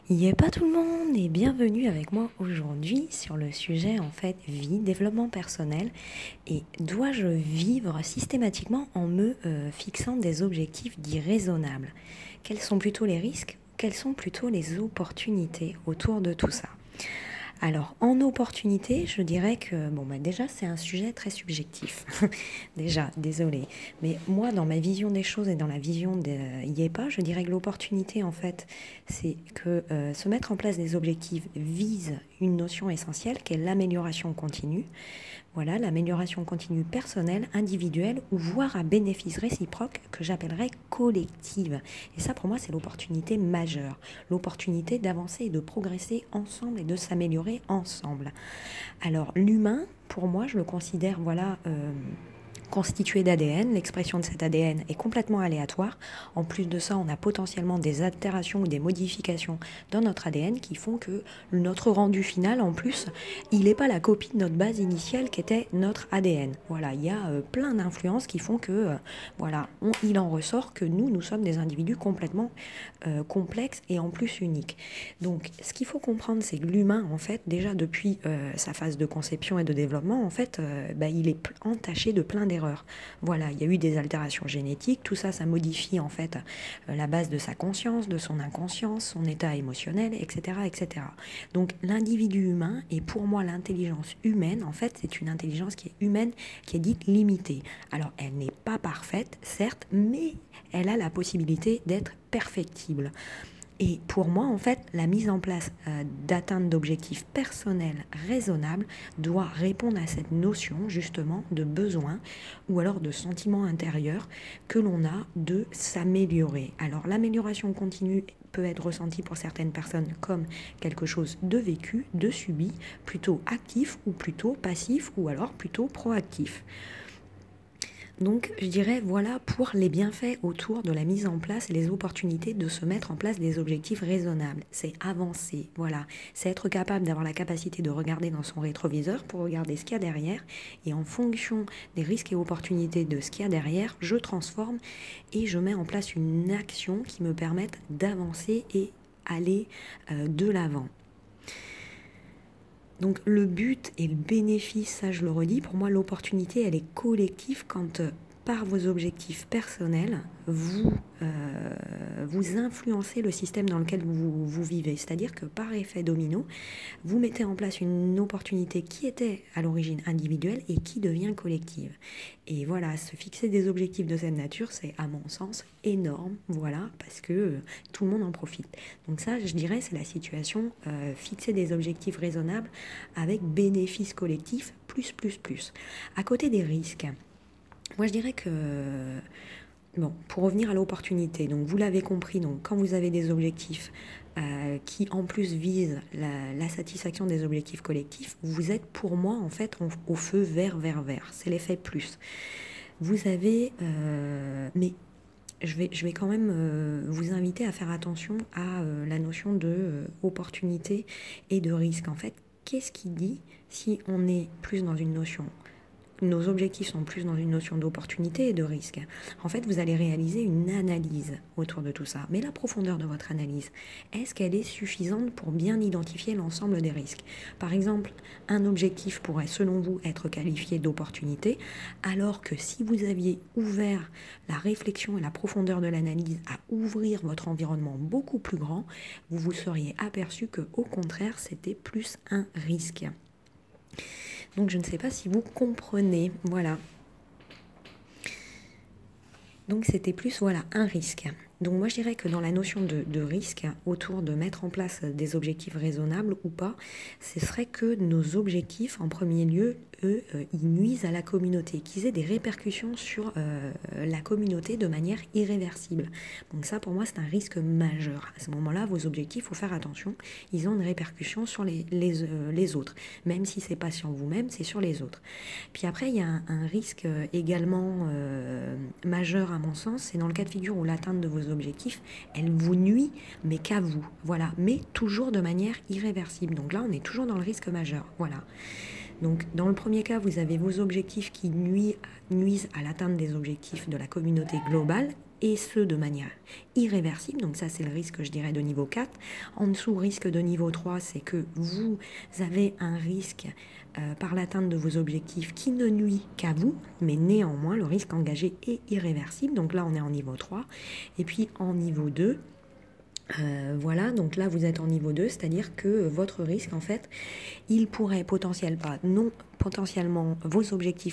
Yé pas tout le monde et bienvenue avec moi aujourd'hui sur le sujet en fait vie, développement personnel et dois-je vivre systématiquement en me fixant des objectifs dits raisonnables? Quels sont plutôt les risques? Quelles sont plutôt les opportunités autour de tout ça? Alors, en opportunité, je dirais que, déjà, c'est un sujet très subjectif. Déjà, désolé. Mais moi, dans ma vision des choses et dans la vision de Yepa, je dirais que l'opportunité, en fait, c'est que se mettre en place des objectifs vise une notion essentielle qui est l'amélioration continue. Voilà, l'amélioration continue personnelle, individuelle ou voire à bénéfice réciproque que j'appellerais collective. Et ça, pour moi, c'est l'opportunité majeure. L'opportunité d'avancer et de progresser ensemble et de s'améliorer ensemble. Alors, l'humain, pour moi, je le considère, constitué d'ADN. L'expression de cet ADN est complètement aléatoire. En plus de ça, on a potentiellement des altérations ou des modifications dans notre ADN qui font que notre rendu final, en plus, il n'est pas la copie de notre base initiale qui était notre ADN. Voilà, il y a plein d'influences qui font que, il en ressort que nous sommes des individus complètement complexes et en plus uniques. Donc, ce qu'il faut comprendre, c'est que l'humain, en fait, déjà depuis sa phase de conception et de développement, en fait, il est entaché de plein d'erreurs. Voilà, il y a eu des altérations génétiques, tout ça, ça modifie en fait la base de sa conscience, de son inconscience, son état émotionnel, etc., etc. Donc l'individu humain, et pour moi l'intelligence humaine, en fait, c'est une intelligence qui est humaine, qui est dite limitée. Alors elle n'est pas parfaite, certes, mais elle a la possibilité d'être perfectible. Et pour moi, en fait, la mise en place d'atteinte d'objectifs personnels raisonnables doit répondre à cette notion, justement, de besoin ou alors de sentiment intérieur que l'on a de s'améliorer. Alors, l'amélioration continue peut être ressentie pour certaines personnes comme quelque chose de vécu, de subi, plutôt actif ou plutôt passif ou alors plutôt proactif. Donc je dirais voilà pour les bienfaits autour de la mise en place et les opportunités de se mettre en place des objectifs raisonnables. C'est avancer, voilà. C'est être capable d'avoir la capacité de regarder dans son rétroviseur pour regarder ce qu'il y a derrière et en fonction des risques et opportunités de ce qu'il y a derrière, je transforme et je mets en place une action qui me permette d'avancer et aller de l'avant. Donc le but et le bénéfice, ça je le redis, pour moi l'opportunité elle est collective quand par vos objectifs personnels, vous influencez le système dans lequel vous vivez. C'est-à-dire que par effet domino, vous mettez en place une opportunité qui était à l'origine individuelle et qui devient collective. Et voilà, se fixer des objectifs de cette nature, c'est à mon sens énorme, voilà, parce que tout le monde en profite. Donc ça, je dirais, c'est la situation, fixer des objectifs raisonnables avec bénéfice collectif, plus. À côté des risques, moi je dirais que, pour revenir à l'opportunité, donc vous l'avez compris, donc quand vous avez des objectifs qui en plus visent la satisfaction des objectifs collectifs, vous êtes pour moi en fait au feu vert, c'est l'effet plus. Vous avez, mais je vais quand même vous inviter à faire attention à la notion de opportunité et de risque. En fait, qu'est-ce qui dit si on est plus dans une notion, nos objectifs sont plus dans une notion d'opportunité et de risque. En fait, vous allez réaliser une analyse autour de tout ça. Mais la profondeur de votre analyse, est-ce qu'elle est suffisante pour bien identifier l'ensemble des risques? Par exemple, un objectif pourrait, selon vous, être qualifié d'opportunité, alors que si vous aviez ouvert la réflexion et la profondeur de l'analyse à ouvrir votre environnement beaucoup plus grand, vous vous seriez aperçu que, au contraire, c'était plus un risque. Donc je ne sais pas si vous comprenez, voilà. Donc c'était plus, un risque. Donc moi je dirais que dans la notion de risque, autour de mettre en place des objectifs raisonnables ou pas, ce serait que nos objectifs, en premier lieu, eux, ils nuisent à la communauté, qu'ils aient des répercussions sur la communauté de manière irréversible. Donc ça pour moi c'est un risque majeur. À ce moment-là, vos objectifs, il faut faire attention, ils ont une répercussion sur les autres. Même si c'est pas sur vous-même, c'est sur les autres. Puis après, il y a un risque également majeur à mon sens, c'est dans le cas de figure où l'atteinte de vos objectifs, elle vous nuit, mais qu'à vous, voilà, mais toujours de manière irréversible. Donc là, on est toujours dans le risque majeur, voilà. Donc dans le premier cas, vous avez vos objectifs qui nuisent à l'atteinte des objectifs de la communauté globale, et ce de manière irréversible. Donc ça c'est le risque, je dirais, de niveau 4. En dessous, risque de niveau 3, c'est que vous avez un risque par l'atteinte de vos objectifs qui ne nuit qu'à vous, mais néanmoins le risque engagé est irréversible. Donc là on est en niveau 3. Et puis en niveau 2, voilà, donc là vous êtes en niveau 2, c'est-à-dire que votre risque, en fait, il pourrait potentiellement, vos objectifs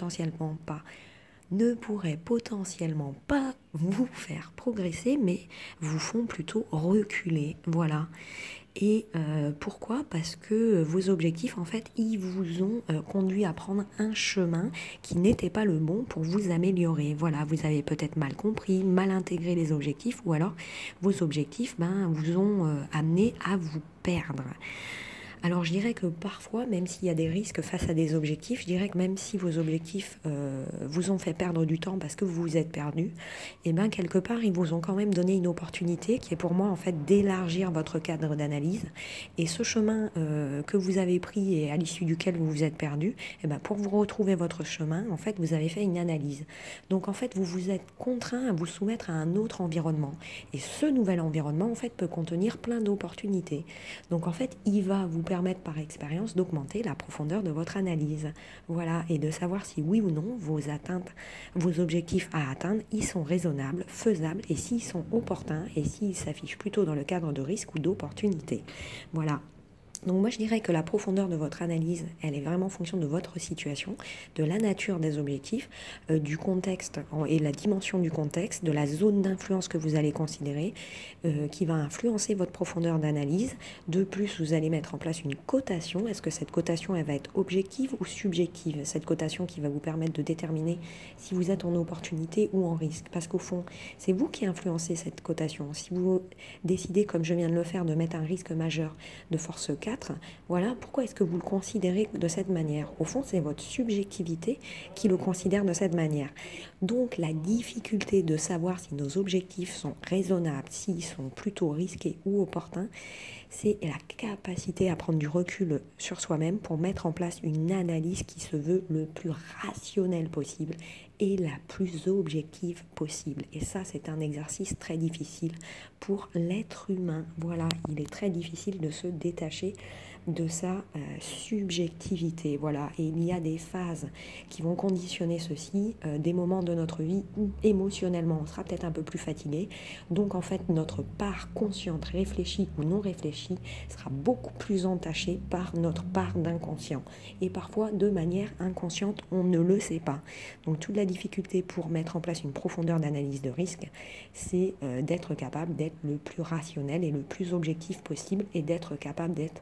ne pourraient potentiellement pas vous faire progresser, mais vous font plutôt reculer, voilà. Et pourquoi? Parce que vos objectifs, en fait, ils vous ont conduit à prendre un chemin qui n'était pas le bon pour vous améliorer. Voilà, vous avez peut-être mal compris, mal intégré les objectifs, ou alors vos objectifs vous ont amené à vous perdre. Alors je dirais que parfois, même s'il y a des risques face à des objectifs, je dirais que même si vos objectifs vous ont fait perdre du temps parce que vous vous êtes perdu, et bien quelque part ils vous ont quand même donné une opportunité qui est pour moi en fait d'élargir votre cadre d'analyse. Et ce chemin que vous avez pris et à l'issue duquel vous vous êtes perdu, et bien pour vous retrouver votre chemin, en fait vous avez fait une analyse. Donc en fait vous vous êtes contraint à vous soumettre à un autre environnement. Et ce nouvel environnement en fait peut contenir plein d'opportunités. Donc en fait il va vous permettre par expérience d'augmenter la profondeur de votre analyse. Voilà, et de savoir si oui ou non vos objectifs à atteindre, ils sont raisonnables, faisables, et s'ils sont opportuns, et s'ils s'affichent plutôt dans le cadre de risque ou d'opportunité. Voilà. Donc moi je dirais que la profondeur de votre analyse, elle est vraiment en fonction de votre situation, de la nature des objectifs, du contexte et la dimension du contexte, de la zone d'influence que vous allez considérer, qui va influencer votre profondeur d'analyse. De plus, vous allez mettre en place une cotation. Est-ce que cette cotation, elle va être objective ou subjective? Cette cotation qui va vous permettre de déterminer si vous êtes en opportunité ou en risque. Parce qu'au fond, c'est vous qui influencez cette cotation. Si vous décidez, comme je viens de le faire, de mettre un risque majeur de force 4, voilà, pourquoi est-ce que vous le considérez de cette manière? Au fond, c'est votre subjectivité qui le considère de cette manière. Donc, la difficulté de savoir si nos objectifs sont raisonnables, s'ils sont plutôt risqués ou opportuns, c'est la capacité à prendre du recul sur soi-même pour mettre en place une analyse qui se veut le plus rationnelle possible et la plus objective possible. Et ça, c'est un exercice très difficile pour l'être humain. Voilà, il est très difficile de se détacher de sa subjectivité. Voilà, et il y a des phases qui vont conditionner ceci, des moments de notre vie où émotionnellement on sera peut-être un peu plus fatigué. Donc en fait, notre part consciente, réfléchie ou non réfléchie, sera beaucoup plus entachée par notre part d'inconscient. Et parfois, de manière inconsciente, on ne le sait pas. Donc toute la difficulté pour mettre en place une profondeur d'analyse de risque, c'est d'être capable d'être le plus rationnel et le plus objectif possible, et d'être capable d'être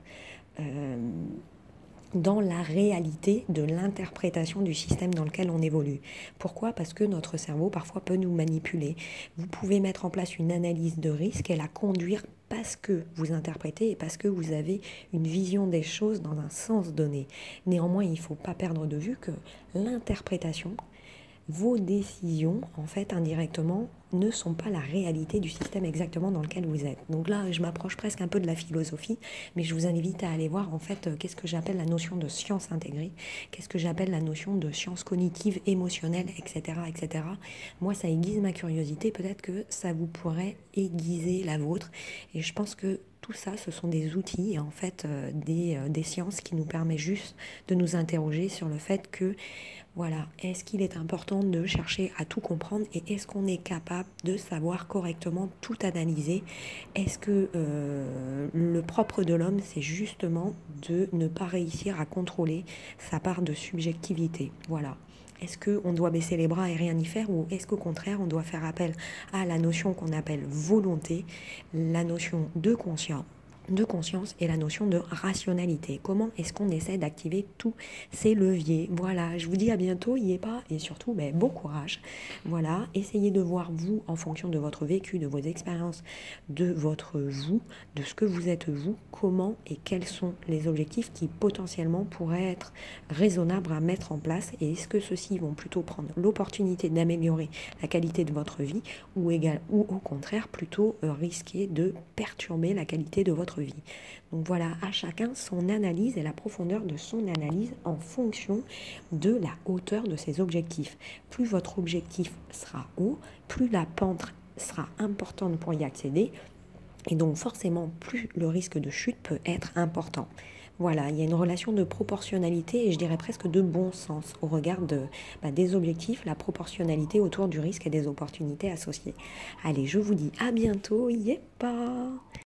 dans la réalité de l'interprétation du système dans lequel on évolue. Pourquoi? Parce que notre cerveau parfois peut nous manipuler. Vous pouvez mettre en place une analyse de risque et la conduire parce que vous interprétez et parce que vous avez une vision des choses dans un sens donné. Néanmoins, il ne faut pas perdre de vue que l'interprétation, vos décisions, en fait, indirectement, ne sont pas la réalité du système exactement dans lequel vous êtes. Donc là, je m'approche presque un peu de la philosophie, mais je vous invite à aller voir, en fait, qu'est-ce que j'appelle la notion de science intégrée, qu'est-ce que j'appelle la notion de science cognitive, émotionnelle, etc., etc. Moi, ça aiguise ma curiosité, peut-être que ça vous pourrait aiguiser la vôtre, et je pense que tout ça, ce sont des outils, en fait, des sciences qui nous permettent juste de nous interroger sur le fait que, voilà, est-ce qu'il est important de chercher à tout comprendre, et est-ce qu'on est capable de savoir correctement tout analyser? Est-ce que le propre de l'homme, c'est justement de ne pas réussir à contrôler sa part de subjectivité? Voilà. Est-ce qu'on doit baisser les bras et rien y faire, ou est-ce qu'au contraire, on doit faire appel à la notion qu'on appelle volonté, la notion de conscience et la notion de rationalité? Comment est-ce qu'on essaie d'activer tous ces leviers? Voilà, je vous dis à bientôt, y est pas, et surtout bon courage. Voilà, essayez de voir vous en fonction de votre vécu, de vos expériences, de votre vous, de ce que vous êtes vous, comment et quels sont les objectifs qui potentiellement pourraient être raisonnables à mettre en place, et est-ce que ceux-ci vont plutôt prendre l'opportunité d'améliorer la qualité de votre vie, ou au contraire plutôt risquer de perturber la qualité de votre votre vie. Donc voilà, à chacun son analyse et la profondeur de son analyse en fonction de la hauteur de ses objectifs. Plus votre objectif sera haut, plus la pente sera importante pour y accéder, et donc forcément plus le risque de chute peut être important. Voilà, il y a une relation de proportionnalité et je dirais presque de bon sens au regard des objectifs, la proportionnalité autour du risque et des opportunités associées. Allez, je vous dis à bientôt, yeppa!